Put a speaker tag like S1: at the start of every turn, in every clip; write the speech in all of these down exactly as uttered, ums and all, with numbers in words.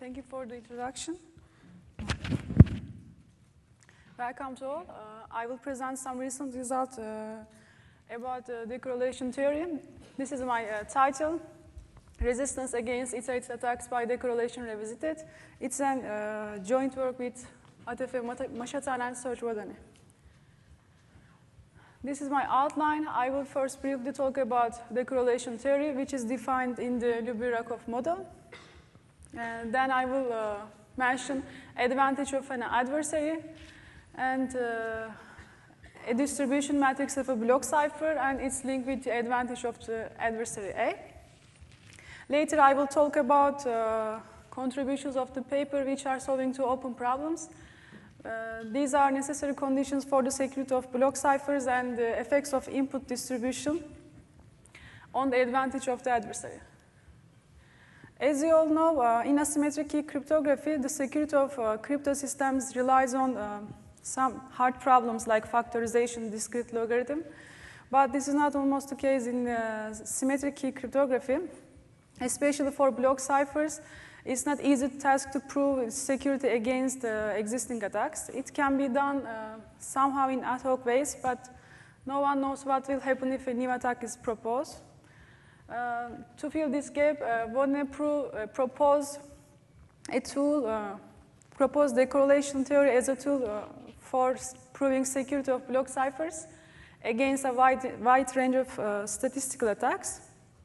S1: thank you for the introduction. Welcome to all. Uh, I will present some recent results uh, about uh, decorrelation theory. This is my uh, title, Resistance Against Iterated Attacks by Decorrelation Revisited. It's a uh, joint work with Atefe Mashatan and Serge Wadani. This is my outline. I will first briefly talk about decorrelation theory, which is defined in the Ljubirakov model. And then I will uh, mention advantage of an adversary and uh, a distribution matrix of a block cipher and its link with the advantage of the adversary A. Later I will talk about uh, contributions of the paper which are solving two open problems. Uh, these are necessary conditions for the security of block ciphers and the effects of input distribution on the advantage of the adversary. As you all know, uh, in asymmetric key cryptography, the security of uh, crypto systems relies on uh, some hard problems like factorization, discrete logarithm. But this is not almost the case in uh, symmetric key cryptography, especially for block ciphers. It's not easy task to prove security against uh, existing attacks. It can be done uh, somehow in ad hoc ways, but no one knows what will happen if a new attack is proposed. Uh, to fill this gap, uh, Wadani pro uh, proposed a tool, uh, proposed decorrelation theory as a tool uh, for proving security of block ciphers against a wide, wide range of uh, statistical attacks.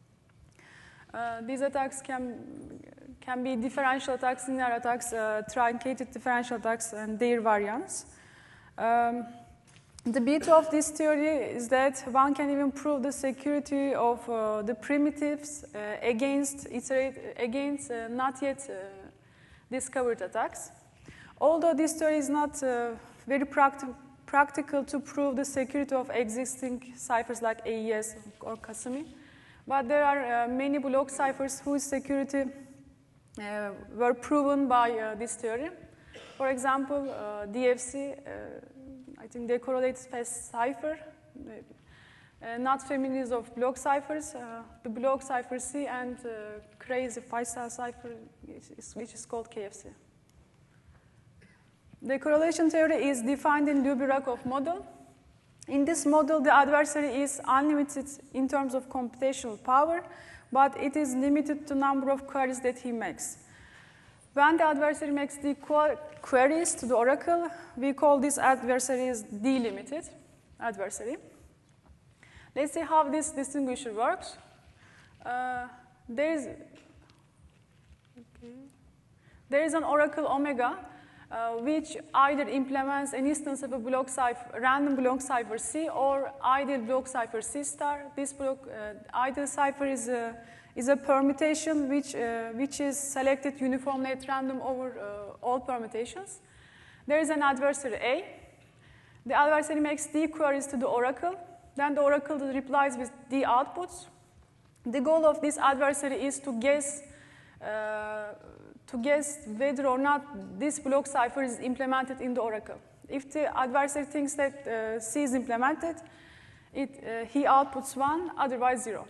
S1: Uh, these attacks can, can be differential attacks, linear attacks, uh, truncated differential attacks, and their variants. Um, The beauty of this theory is that one can even prove the security of uh, the primitives uh, against, iterate, against uh, not yet uh, discovered attacks. Although this theory is not uh, very practi practical to prove the security of existing ciphers like A E S or Kasumi, but there are uh, many block ciphers whose security uh, were proven by uh, this theory. For example, uh, D F C, uh, I think decorrelated space cipher, uh, not families of block ciphers, uh, the block cipher C and uh, crazy five-star cipher, which is, which is called K F C. Decorrelation theory is defined in Ljubirakov model. In this model, the adversary is unlimited in terms of computational power, but it is limited to number of queries that he makes. When the adversary makes the queries to the oracle, we call this adversary as delimited adversary. Let's see how this distinguisher works. Uh, there is okay. there is an oracle omega, uh, which either implements an instance of a block cipher, random block cipher C or ideal block cipher C star. This block uh, ideal cipher is a is a permutation which, uh, which is selected uniformly at random over uh, all permutations. There is an adversary A. The adversary makes D queries to the oracle. Then the oracle replies with D outputs. The goal of this adversary is to guess, uh, to guess whether or not this block cipher is implemented in the oracle. If the adversary thinks that uh, C is implemented, it, uh, he outputs one, otherwise zero.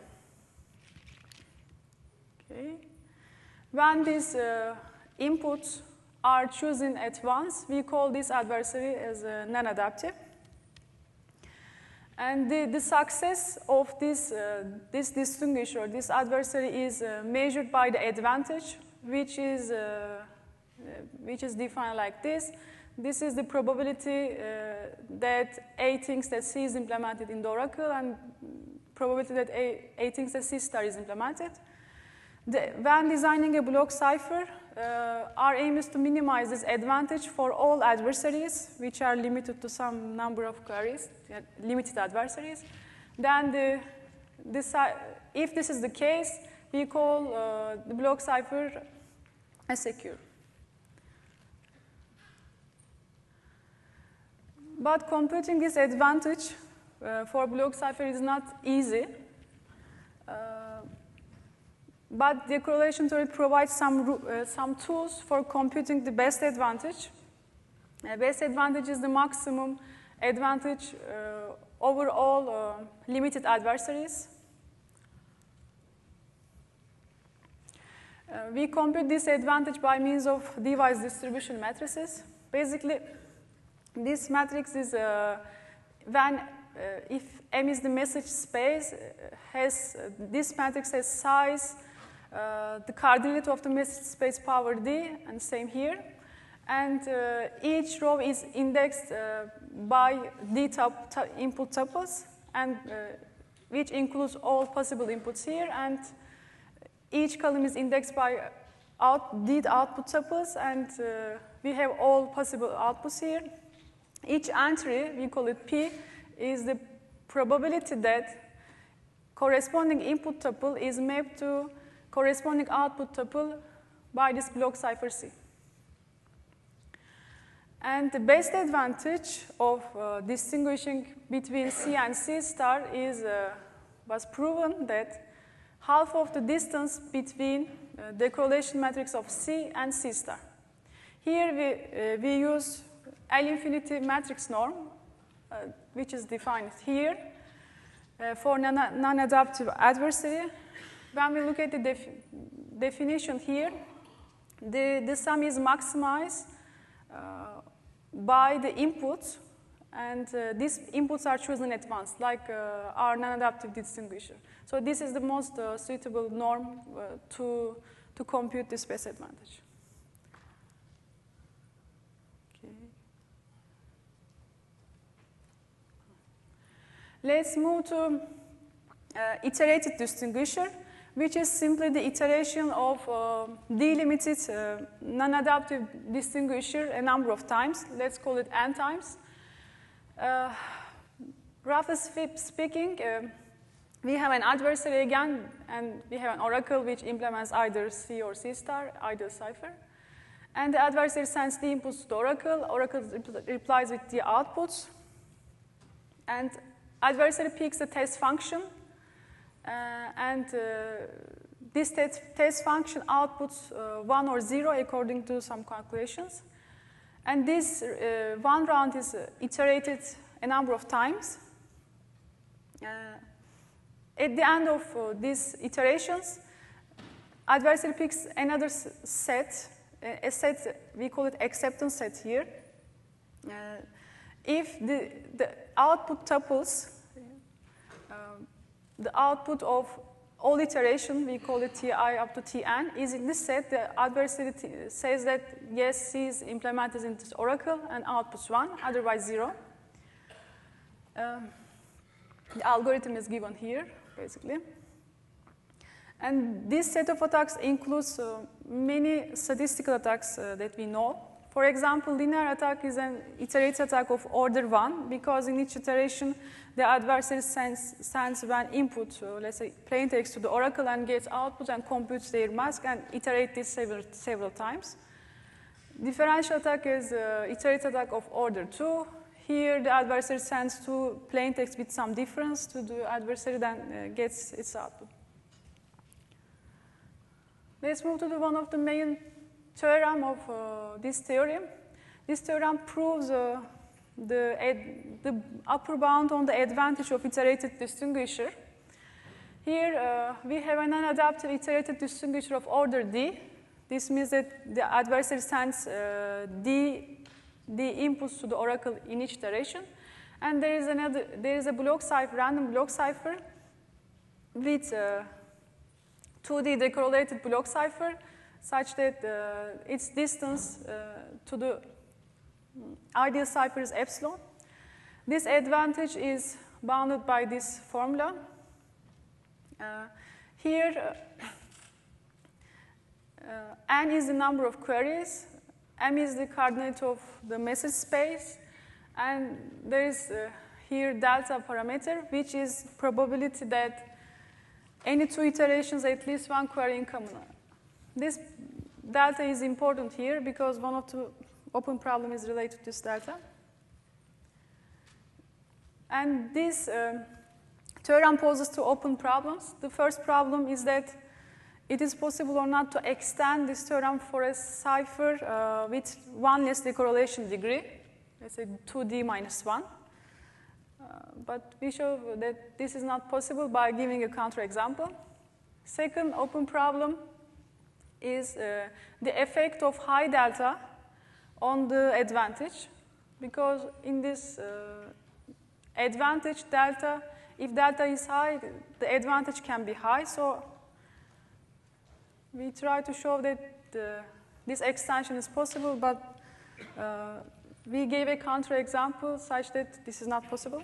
S1: Okay. When these uh, inputs are chosen at once, we call this adversary as uh, non-adaptive. And the, the success of this, uh, this distinguisher, this adversary, is uh, measured by the advantage, which is, uh, which is defined like this. This is the probability uh, that A thinks that C is implemented in the oracle, and probability that A, A thinks that C star is implemented. The, when designing a block cipher, uh, our aim is to minimize this advantage for all adversaries, which are limited to some number of queries, limited adversaries. Then, the, this, if this is the case, we call uh, the block cipher as secure. But computing this advantage uh, for block cipher is not easy. Uh, But decorrelation theory provides some, uh, some tools for computing the best advantage. Uh, best advantage is the maximum advantage uh, over all uh, limited adversaries. Uh, we compute this advantage by means of device distribution matrices. Basically, this matrix is uh, when uh, if M is the message space, uh, has uh, this matrix has size, uh, the cardinality of the message space power d, and same here. And uh, each row is indexed uh, by d tup input tuples, and uh, which includes all possible inputs here. And each column is indexed by out, d output tuples, and uh, we have all possible outputs here. Each entry, we call it P, is the probability that corresponding input tuple is mapped to corresponding output tuple by this block cipher C. And the best advantage of uh, distinguishing between C and C star is uh, was proven that half of the distance between uh, the correlation matrix of C and C star. Here we, uh, we use L infinity matrix norm, uh, which is defined here uh, for non-adaptive adversary. When we look at the def definition here, the, the sum is maximized uh, by the inputs, and uh, these inputs are chosen at once, like uh, our non-adaptive distinguisher. So this is the most uh, suitable norm uh, to, to compute this best advantage. Okay. Let's move to uh, iterated distinguisher, which is simply the iteration of uh, delimited uh, non-adaptive distinguisher a number of times. Let's call it n times. Uh, roughly speaking, uh, we have an adversary again, and we have an oracle which implements either C or C star, ideal cipher. And the adversary sends the inputs to the oracle. Oracle replies with the outputs. And adversary picks the test function. Uh, and uh, this test, test function outputs uh, one or zero according to some calculations. And this uh, one round is uh, iterated a number of times. Uh, at the end of uh, these iterations, adversary picks another set, a set, we call it acceptance set here. Uh, if the, the output tuples, um, the output of all iteration, we call it Ti up to Tn, is in this set. The adversary says that yes, C is implemented in this oracle and outputs one, otherwise zero. Um, the algorithm is given here, basically. And this set of attacks includes uh, many statistical attacks uh, that we know. For example, linear attack is an iterated attack of order one, because in each iteration, the adversary sends, sends one input, uh, let's say plain text, to the oracle and gets output and computes their mask and iterate this several, several times. Differential attack is uh, iterated attack of order two. Here, the adversary sends two plain text with some difference to the adversary, then uh, gets its output. Let's move to the one of the main theorem of uh, this theorem. This theorem proves uh, the, the upper bound on the advantage of iterated distinguisher. Here uh, we have an unadaptive iterated distinguisher of order D. This means that the adversary sends uh, D, D inputs to the oracle in each iteration. And there is another, there is a block cipher, random block cipher with uh, two D decorrelated block cipher, such that uh, its distance uh, to the ideal cipher is epsilon. This advantage is bounded by this formula. Uh, here, uh, uh, n is the number of queries, m is the coordinate of the message space, and there is uh, here delta parameter, which is probability that any two iterations, at least one query in common. This delta is important here because one of the open problems is related to this delta. And this uh, theorem poses two open problems. The first problem is that it is possible or not to extend this theorem for a cipher uh, with one less decorrelation degree, let's say two D minus one. Uh, but we show that this is not possible by giving a counterexample. Second open problem is uh, the effect of high delta on the advantage, because in this uh, advantage delta, if delta is high, the advantage can be high. So we try to show that the, this extension is possible, but uh, we gave a counterexample such that this is not possible.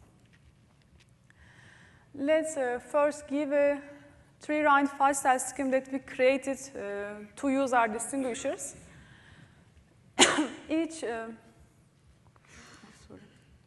S1: Let's uh, first give a three-round five-style scheme that we created uh, to use our distinguishers. Each, uh, sorry.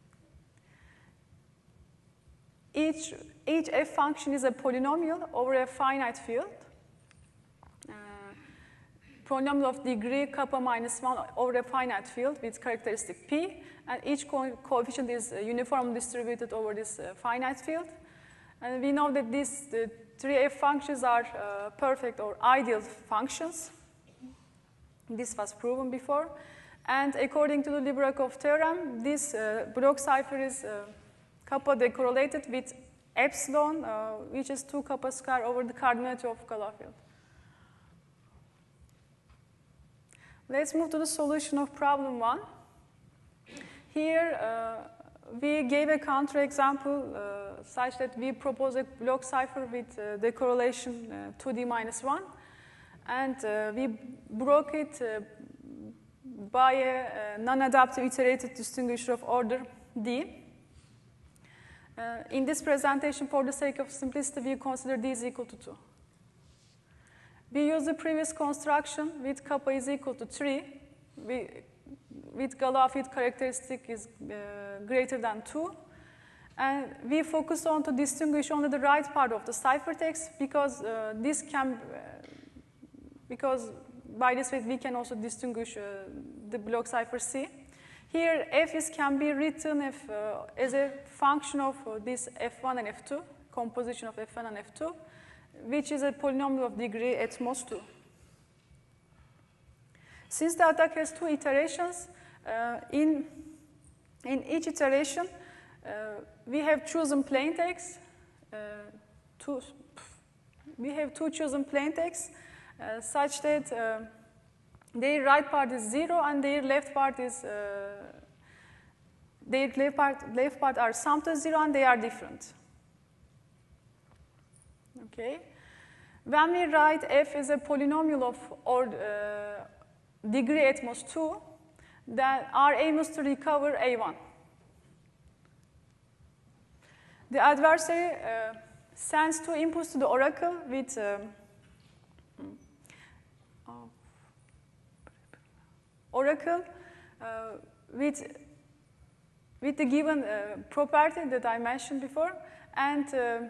S1: each, each f function is a polynomial over a finite field. Uh, polynomial of degree kappa minus one over a finite field with characteristic p, and each co coefficient is uh, uniformly distributed over this uh, finite field. And we know that these the three f functions are uh, perfect or ideal functions. This was proven before. And according to the Librakov theorem, this uh, Bloch cipher is uh, kappa decorrelated with epsilon, uh, which is two kappa square over the cardinality of Galois field. Let's move to the solution of problem one. Here, uh, we gave a counterexample uh, such that we propose a Bloch cipher with uh, decorrelation uh, two d minus one, and uh, we broke it uh, by a, a non-adaptive iterated distinguisher of order d. Uh, in this presentation, for the sake of simplicity, we consider d is equal to two. We use the previous construction with kappa is equal to three. We, with Galois field characteristic is uh, greater than two. And we focus on to distinguish only the right part of the ciphertext, because uh, this can, uh, because by this way we can also distinguish uh, the Bloch cipher C. Here f is can be written if, uh, as a function of uh, this f one and f two, composition of f one and f two, which is a polynomial of degree at most two. Since the attack has two iterations, uh, in, in each iteration, uh, we have chosen plain text. Uh, two, we have two chosen plain texts uh, such that uh, their right part is zero and their left part is uh, their left part, left part are summed to zero and they are different. Okay. When we write f as a polynomial of or uh, degree at most two, then our aim is to recover A one. The adversary uh, sends two inputs to the oracle with um, oh, oracle uh, with with the given uh, property that I mentioned before, and uh,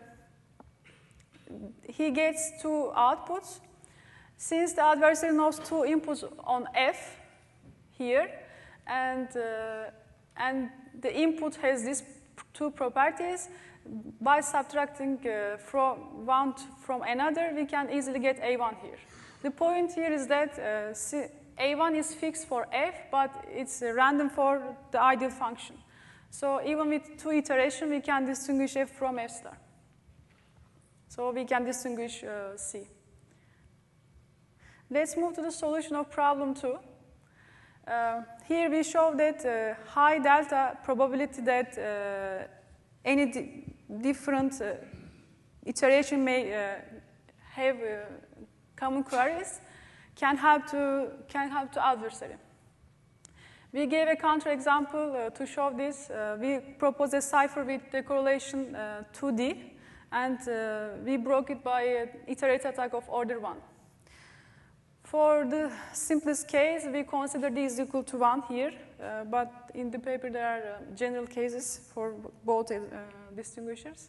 S1: he gets two outputs. Since the adversary knows two inputs on f here, and uh, and the input has these two properties, by subtracting uh, from one from another, we can easily get A one here. The point here is that uh, A one is fixed for f, but it's uh, random for the ideal function. So even with two iterations, we can distinguish f from f star. So we can distinguish uh, C. Let's move to the solution of problem two. Uh, here we show that uh, high delta probability that uh, any di different uh, iteration may uh, have uh, common queries can help to can help to adversary. We gave a counterexample uh, to show this. Uh, we proposed a cipher with decorrelation uh, two d, and uh, we broke it by an iterated attack of order one. For the simplest case, we consider d is equal to one here, uh, but in the paper there are uh, general cases for both uh, distinguishers.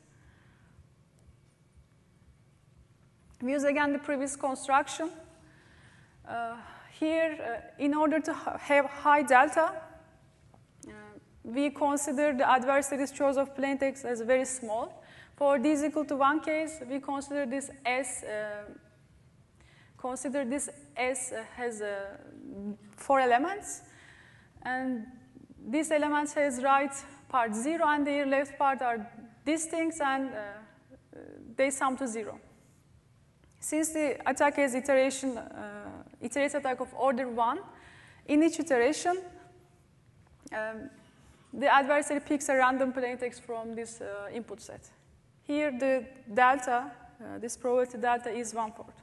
S1: We use again the previous construction. Uh, here, uh, in order to ha have high delta, uh, we consider the adversary's choice of plain text as very small. For d is equal to one case, we consider this as uh, Consider this S uh, has uh, four elements, and these elements has right part zero and their left part are distinct, and uh, they sum to zero. Since the attack has iteration, uh, iterated attack of order one, in each iteration, um, the adversary picks a random plaintext from this uh, input set. Here, the delta, uh, this probability delta is one-fourth.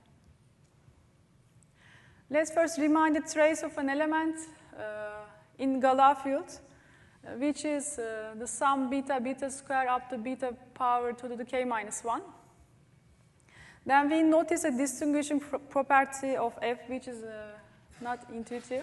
S1: Let's first remind the trace of an element uh, in Galois field, uh, which is uh, the sum beta beta square up to beta power to the k minus one. Then we notice a distinguishing pro property of f, which is uh, not intuitive.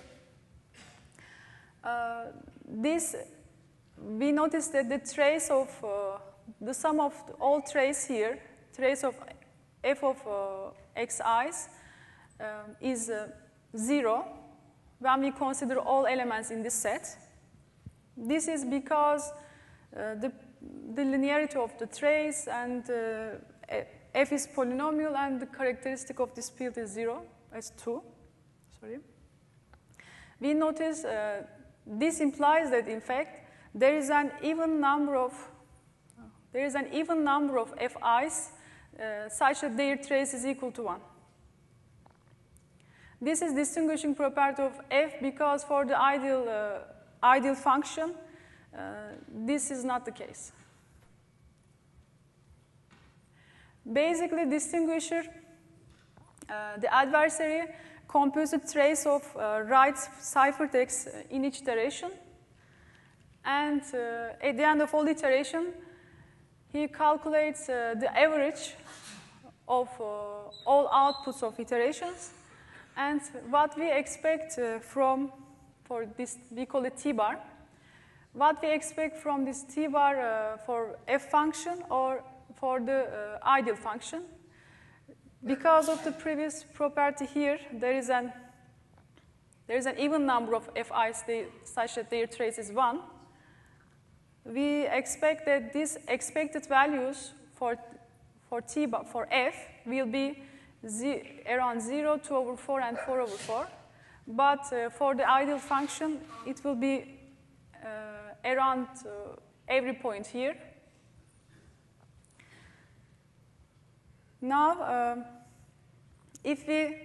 S1: Uh, this, we notice that the trace of, uh, the sum of all trace here, trace of f of uh, xi's, um, is uh, zero when we consider all elements in this set. This is because uh, the, the linearity of the trace and uh, f is polynomial and the characteristic of this field is zero, as two. Sorry. We notice uh, this implies that in fact there is an even number of there is an even number of fi's uh, such that their trace is equal to one. This is distinguishing property of f because for the ideal uh, ideal function uh, this is not the case. Basically, distinguisher, uh, the adversary computes a trace of uh, right ciphertext in each iteration, and uh, at the end of all iteration, he calculates uh, the average of uh, all outputs of iterations, and what we expect uh, from, for this, we call it t-bar, what we expect from this t-bar uh, for f function or for the uh, ideal function. Because of the previous property here, there is an, there is an even number of fi's they, such that their trace is one. We expect that these expected values for, for, t, for f will be z around zero, two over four, and four over four. But uh, for the ideal function, it will be uh, around uh, every point here. Now, uh, if we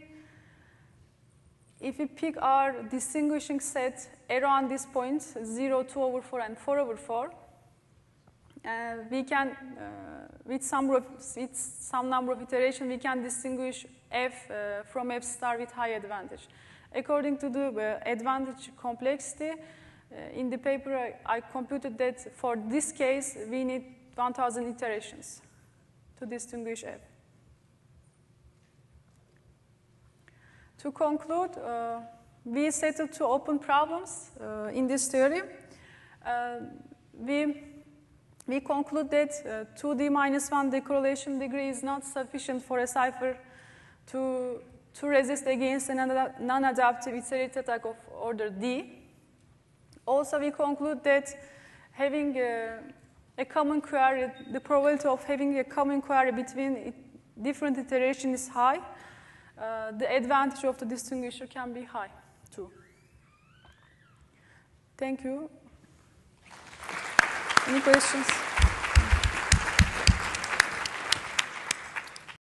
S1: if we pick our distinguishing set around this point, zero, two over four, and four over four, uh, we can, uh, with some of, with some number of iterations, we can distinguish f uh, from f star with high advantage. According to the uh, advantage complexity, uh, in the paper I, I computed that for this case we need one thousand iterations to distinguish f. To conclude, uh, we settled two open problems uh, in this theory. Uh, we, we conclude that uh, two d minus one decorrelation degree is not sufficient for a cipher to, to resist against a non-adaptive iterated attack of order d. Also, we conclude that having a, a common query, the probability of having a common query between it, different iterations is high. Uh, the advantage of the distinguisher can be high, too. Thank you. Any questions?